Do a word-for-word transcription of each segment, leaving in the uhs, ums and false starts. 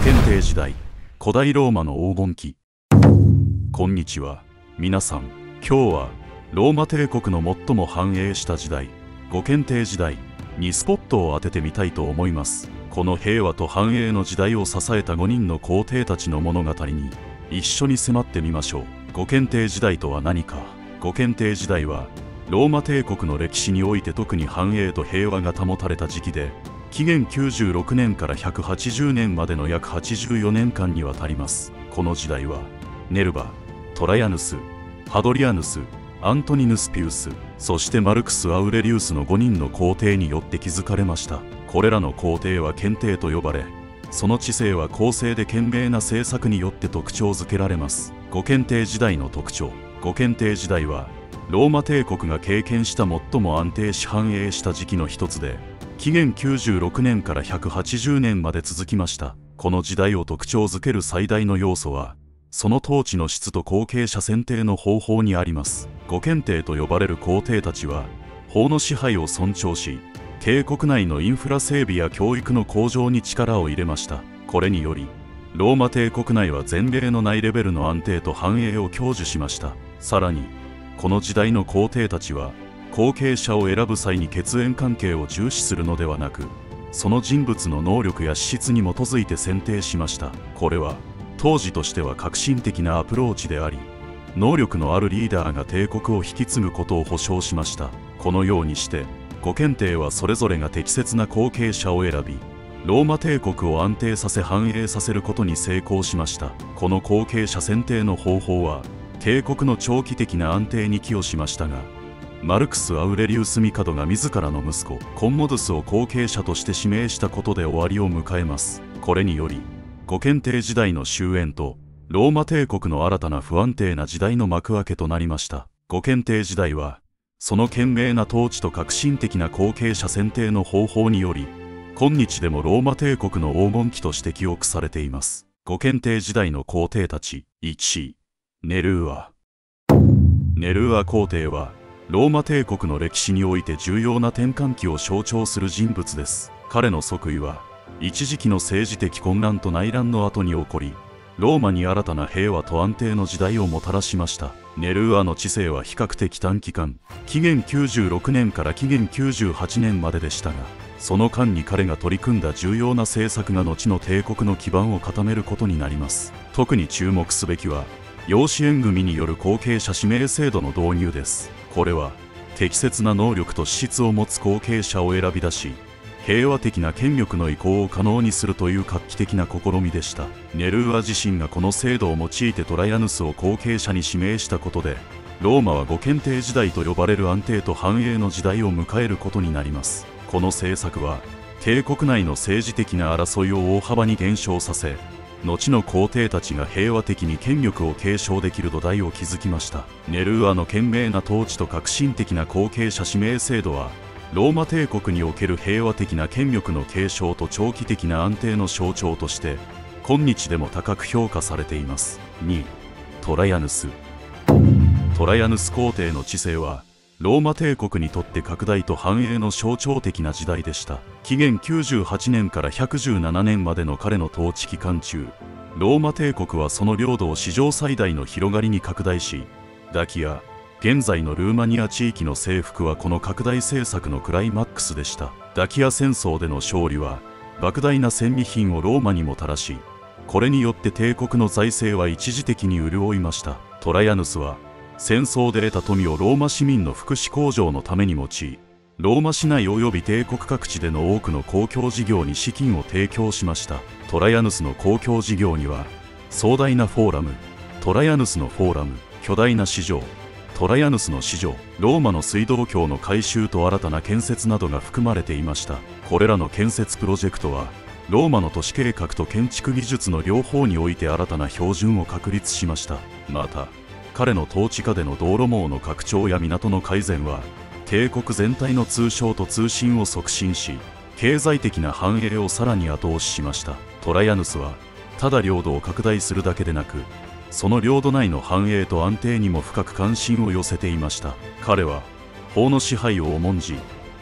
検定時代、古代ローマの黄金期。こんにちは、皆さん。今日はローマ帝国の最も繁栄した時代、五検定時代にスポットを当ててみたいと思います。この平和と繁栄の時代を支えたごにんの皇帝たちの物語に一緒に迫ってみましょう。五検定時代とは何か。五検定時代はローマ帝国の歴史において特に繁栄と平和が保たれた時期で、紀元きゅうじゅうろくねんからひゃくはちじゅうねんまでの約はちじゅうよねんかんにわたります。この時代はネルバ、トラヤヌス、ハドリアヌス、アントニヌス・ピウス、そしてマルクス・アウレリウスのごにんの皇帝によって築かれました。これらの皇帝は検定と呼ばれ、その治世は公正で賢明な政策によって特徴づけられます。五検定時代の特徴。五検定時代はローマ帝国が経験した最も安定し繁栄した時期の一つで、紀元きゅうじゅうろくねんからひゃくはちじゅうねんまで続きました。この時代を特徴づける最大の要素は、その統治の質と後継者選定の方法にあります。五検定と呼ばれる皇帝たちは、法の支配を尊重し、帝国内のインフラ整備や教育の向上に力を入れました。これにより、ローマ帝国内は前例のないレベルの安定と繁栄を享受しました。さらに、この時代の皇帝たちは、後継者を選ぶ際に血縁関係を重視するのではなく、その人物の能力や資質に基づいて選定しました。これは、当時としては革新的なアプローチであり、能力のあるリーダーが帝国を引き継ぐことを保証しました。このようにして、五検定はそれぞれが適切な後継者を選び、ローマ帝国を安定させ繁栄させることに成功しました。この後継者選定の方法は、帝国の長期的な安定に寄与しましたが、マルクス・アウレリウス帝が自らの息子コンモドゥスを後継者として指名したことで終わりを迎えます。これにより五検定時代の終焉とローマ帝国の新たな不安定な時代の幕開けとなりました。五検定時代はその賢明な統治と革新的な後継者選定の方法により、今日でもローマ帝国の黄金期として記憶されています。五検定時代の皇帝たち。いちい、ネルーア。ネルーア皇帝はローマ帝国の歴史において重要な転換期を象徴する人物です。彼の即位は一時期の政治的混乱と内乱の後に起こり、ローマに新たな平和と安定の時代をもたらしました。ネルーアの治世は比較的短期間、紀元きゅうじゅうろくねんから紀元きゅうじゅうはちねんまででしたが、その間に彼が取り組んだ重要な政策が後の帝国の基盤を固めることになります。特に注目すべきは、養子縁組による後継者指名制度の導入です。これは適切な能力と資質を持つ後継者を選び出し、平和的な権力の移行を可能にするという画期的な試みでした。ネルーア自身がこの制度を用いてトライアヌスを後継者に指名したことで、ローマは五検定時代と呼ばれる安定と繁栄の時代を迎えることになります。この政策は帝国内の政治的な争いを大幅に減少させ、後の皇帝たちが平和的に権力を継承できる土台を築きました。ネルーアの賢明な統治と革新的な後継者指名制度は、ローマ帝国における平和的な権力の継承と長期的な安定の象徴として、今日でも高く評価されています。に、トラヤヌス。トラヤヌス皇帝の治世は、ローマ帝国にとって拡大と繁栄の象徴的な時代でした。紀元きゅうじゅうはちねんからひゃくじゅうななねんまでの彼の統治期間中、ローマ帝国はその領土を史上最大の広がりに拡大し、ダキア、現在のルーマニア地域の征服はこの拡大政策のクライマックスでした。ダキア戦争での勝利は、莫大な戦利品をローマにもたらし、これによって帝国の財政は一時的に潤いました。トラヤヌスは、戦争で得た富をローマ市民の福祉向上のために用い、ローマ市内及び帝国各地での多くの公共事業に資金を提供しました。トラヤヌスの公共事業には、壮大なフォーラム、トラヤヌスのフォーラム、巨大な市場、トラヤヌスの市場、ローマの水道橋の改修と新たな建設などが含まれていました。これらの建設プロジェクトは、ローマの都市計画と建築技術の両方において新たな標準を確立しました。また、彼の統治下での道路網の拡張や港の改善は、帝国全体の通商と通信を促進し、経済的な繁栄をさらに後押ししました。トラヤヌスは、ただ領土を拡大するだけでなく、その領土内の繁栄と安定にも深く関心を寄せていました。彼は、法の支配を重んじ、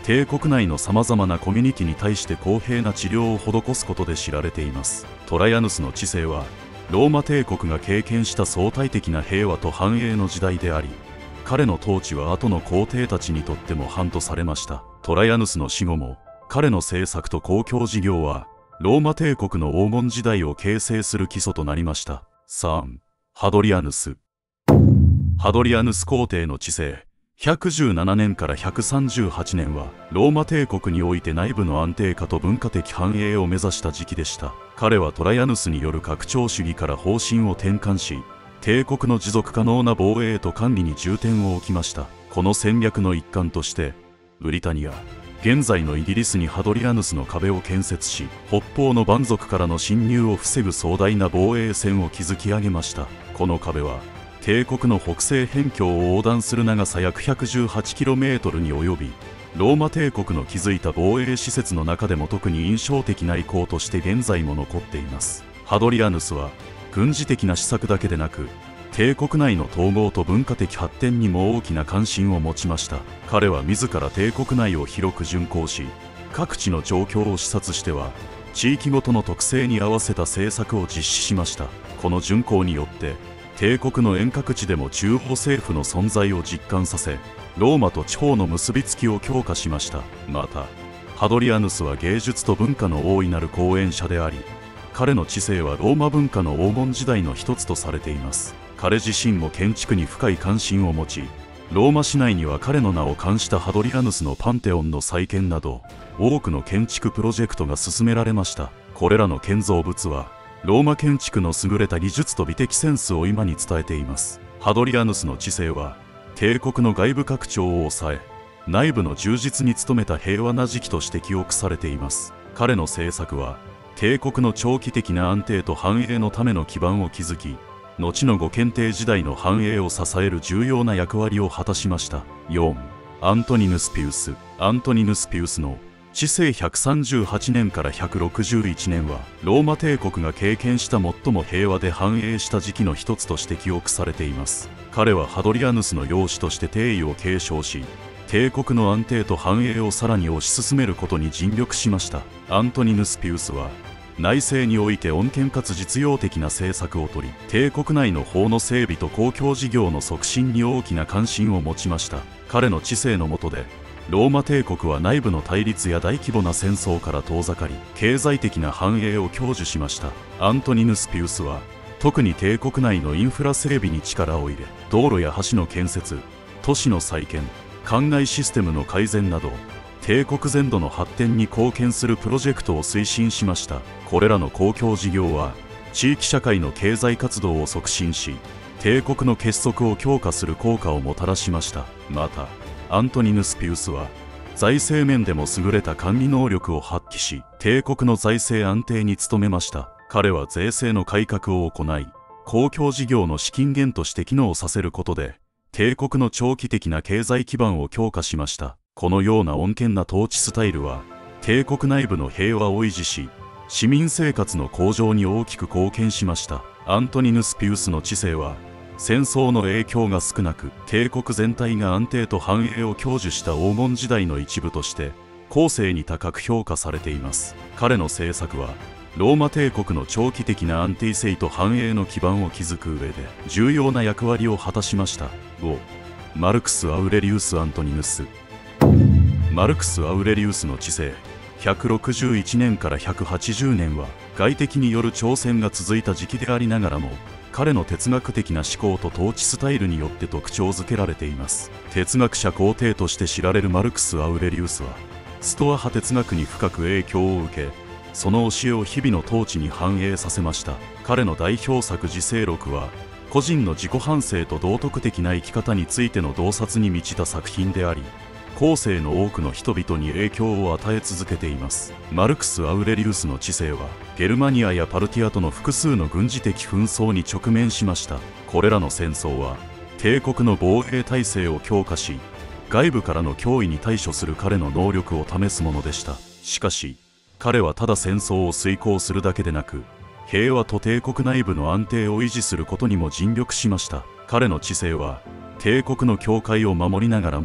帝国内のさまざまなコミュニティに対して公平な治療を施すことで知られています。トライアヌスの治世はローマ帝国が経験した相対的な平和と繁栄の時代であり、彼の統治は後の皇帝たちにとっても範とされました。トライアヌスの死後も彼の政策と公共事業はローマ帝国の黄金時代を形成する基礎となりました。さん. ハドリアヌス。ハドリアヌス皇帝の治世ひゃくじゅうななねんからひゃくさんじゅうはちねんはローマ帝国において内部の安定化と文化的繁栄を目指した時期でした。彼はトライアヌスによる拡張主義から方針を転換し、帝国の持続可能な防衛と管理に重点を置きました。この戦略の一環としてブリタニア、現在のイギリスにハドリアヌスの壁を建設し、北方の蛮族からの侵入を防ぐ壮大な防衛線を築き上げました。この壁は帝国の北西辺境を横断する長さ約 ひゃくじゅうはちキロメートル に及び、ローマ帝国の築いた防衛施設の中でも特に印象的な遺構として現在も残っています。ハドリアヌスは軍事的な施策だけでなく、帝国内の統合と文化的発展にも大きな関心を持ちました。彼は自ら帝国内を広く巡行し、各地の状況を視察しては地域ごとの特性に合わせた政策を実施しました。この巡行によって帝国の遠隔地でも中央政府の存在を実感させ、ローマと地方の結びつきを強化しました。またハドリアヌスは芸術と文化の大いなる講演者であり、彼の治世はローマ文化の黄金時代の一つとされています。彼自身も建築に深い関心を持ち、ローマ市内には彼の名を冠したハドリアヌスのパンテオンの再建など多くの建築プロジェクトが進められました。これらの建造物はローマ建築の優れた技術と美的センスを今に伝えています。ハドリアヌスの治世は帝国の外部拡張を抑え、内部の充実に努めた平和な時期として記憶されています。彼の政策は帝国の長期的な安定と繁栄のための基盤を築き、後の五検定時代の繁栄を支える重要な役割を果たしました。よん. アントニヌス・ピウス。アントニヌス・ピウスの治世ひゃくさんじゅうはちねんからひゃくろくじゅういちねんはローマ帝国が経験した最も平和で繁栄した時期の一つとして記憶されています。彼はハドリアヌスの養子として帝位を継承し、帝国の安定と繁栄をさらに推し進めることに尽力しました。アントニヌス・ピウスは内政において穏健かつ実用的な政策をとり、帝国内の法の整備と公共事業の促進に大きな関心を持ちました。彼の治世の下でローマ帝国は内部の対立や大規模な戦争から遠ざかり、経済的な繁栄を享受しました。アントニヌス・ピウスは特に帝国内のインフラ整備に力を入れ、道路や橋の建設、都市の再建、灌漑システムの改善など帝国全土の発展に貢献するプロジェクトを推進しました。これらの公共事業は地域社会の経済活動を促進し、帝国の結束を強化する効果をもたらしました。またアントニヌス・ピウスは財政面でも優れた管理能力を発揮し、帝国の財政安定に努めました。彼は税制の改革を行い、公共事業の資金源として機能させることで帝国の長期的な経済基盤を強化しました。このような穏健な統治スタイルは帝国内部の平和を維持し、市民生活の向上に大きく貢献しました。アントニヌス・ピウスの治世は戦争の影響が少なく、帝国全体が安定と繁栄を享受した黄金時代の一部として後世に高く評価されています。彼の政策はローマ帝国の長期的な安定性と繁栄の基盤を築く上で重要な役割を果たしました。ご. マルクス・アウレリウス・アントニヌス。マルクス・アウレリウスの治世ひゃくろくじゅういちねんからひゃくはちじゅうねんは外敵による挑戦が続いた時期でありながらも、彼の哲学的な思考と統治スタイルによって特徴づけられています。哲学者皇帝として知られるマルクス・アウレリウスはストア派哲学に深く影響を受け、その教えを日々の統治に反映させました。彼の代表作「自省録」は個人の自己反省と道徳的な生き方についての洞察に満ちた作品であり、後世の多くの人々に影響を与え続けています。マルクス・アウレリウスの治世はゲルマニアやパルティアとの複数の軍事的紛争に直面しました。これらの戦争は帝国の防衛体制を強化し、外部からの脅威に対処する彼の能力を試すものでした。しかし彼はただ戦争を遂行するだけでなく、平和と帝国内部の安定を維持することにも尽力しました。彼の治世は帝国の境界を守りながらも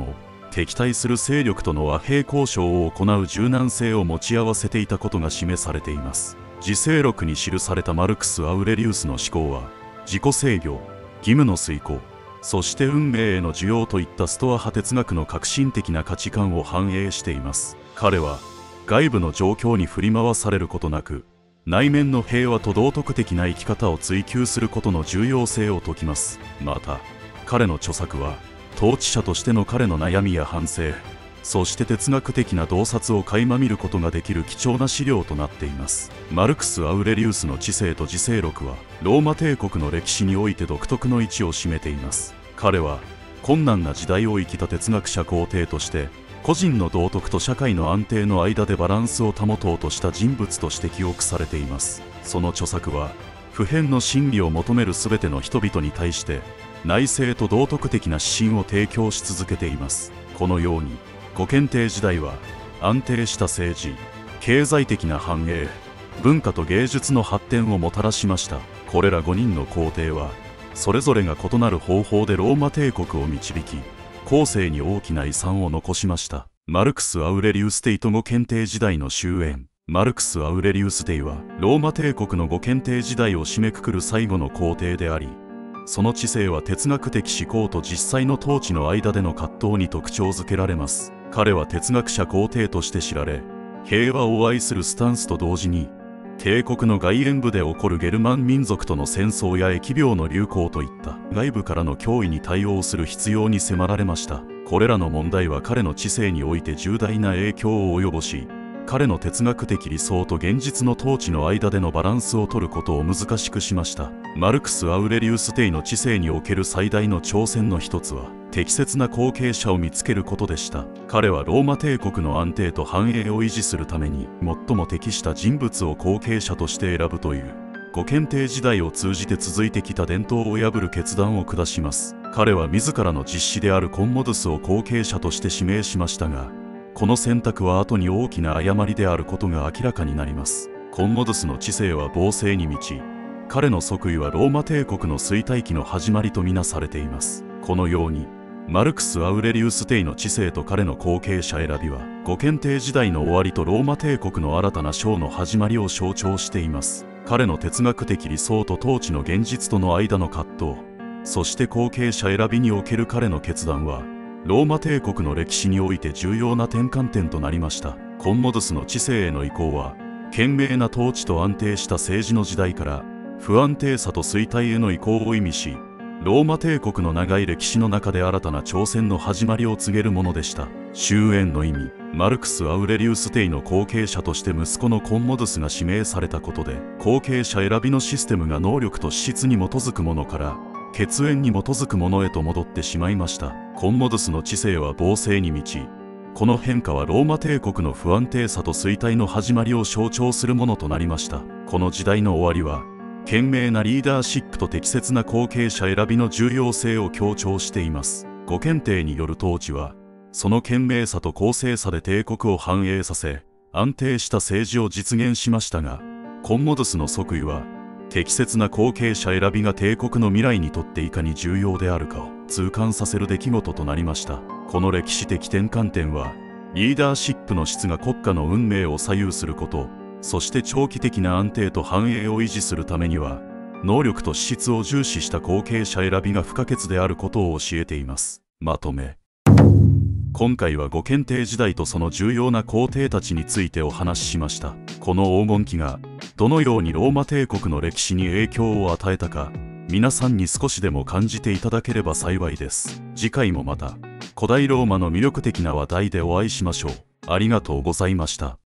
敵対する勢力との和平交渉を行う柔軟性を持ち合わせていたことが示されています。自省録に記されたマルクス・アウレリウスの思考は、自己制御、義務の遂行、そして運命への受容といったストア派哲学の革新的な価値観を反映しています。彼は外部の状況に振り回されることなく、内面の平和と道徳的な生き方を追求することの重要性を説きます。また彼の著作は統治者としての彼の悩みや反省、そして哲学的な洞察を垣間見ることができる貴重な資料となっています。マルクス・アウレリウスの知性と自省録はローマ帝国の歴史において独特の位置を占めています。彼は困難な時代を生きた哲学者皇帝として、個人の道徳と社会の安定の間でバランスを保とうとした人物として記憶されています。その著作は普遍の真理を求める全ての人々に対して内政と道徳的な指針を提供し続けています。このように五検定時代は安定した政治、経済的な繁栄、文化と芸術の発展をもたらしました。これらごにんの皇帝はそれぞれが異なる方法でローマ帝国を導き、後世に大きな遺産を残しました。マルクス・アウレリウス帝と五検定時代の終焉。マルクス・アウレリウス帝はローマ帝国の五検定時代を締めくくる最後の皇帝であり、その知性は哲学的思考と実際の統治の間での葛藤に特徴づけられます。彼は哲学者皇帝として知られ、平和を愛するスタンスと同時に、帝国の外縁部で起こるゲルマン民族との戦争や疫病の流行といった外部からの脅威に対応する必要に迫られました。これらの問題は彼の知性において重大な影響を及ぼし、彼の哲学的理想と現実の統治の間でのバランスを取ることを難しくしました。マルクス・アウレリウス帝の知性における最大の挑戦の一つは、適切な後継者を見つけることでした。彼はローマ帝国の安定と繁栄を維持するために最も適した人物を後継者として選ぶという、五検定時代を通じて続いてきた伝統を破る決断を下します。彼は自らの実子であるコンモドゥスを後継者として指名しましたが、この選択は後に大きな誤りであることが明らかになります。コンモドゥスの知性は暴政に満ち、彼の即位はローマ帝国の衰退期の始まりとみなされています。このようにマルクス・アウレリウス帝の知性と彼の後継者選びは五検定時代の終わりとローマ帝国の新たな章の始まりを象徴しています。彼の哲学的理想と統治の現実との間の葛藤、そして後継者選びにおける彼の決断はローマ帝国の歴史において重要な転換点となりました。コンモドゥスの知性への移行は賢明な統治と安定した政治の時代から不安定さと衰退への移行を意味し、ローマ帝国の長い歴史の中で新たな挑戦の始まりを告げるものでした。終焉の意味。マルクス・アウレリウス帝の後継者として息子のコンモドゥスが指名されたことで、後継者選びのシステムが能力と資質に基づくものから血縁に基づくものへと戻ってしまいました。コンモドゥスの知性は暴政に満ち、この変化はローマ帝国の不安定さと衰退の始まりを象徴するものとなりました。この時代の終わりは賢明なリーダーシップと適切な後継者選びの重要性を強調しています。五検定による統治はその賢明さと公正さで帝国を繁栄させ、安定した政治を実現しましたが、コンモドゥスの即位は適切な後継者選びが帝国の未来にとっていかに重要であるかを痛感させる出来事となりました。この歴史的転換点はリーダーシップの質が国家の運命を左右すること、そして長期的な安定と繁栄を維持するためには能力と資質を重視した後継者選びが不可欠であることを教えています。まとめ。今回は五検定時代とその重要な皇帝たちについてお話ししました。この黄金期がどのようにローマ帝国の歴史に影響を与えたか、皆さんに少しでも感じていただければ幸いです。次回もまた古代ローマの魅力的な話題でお会いしましょう。ありがとうございました。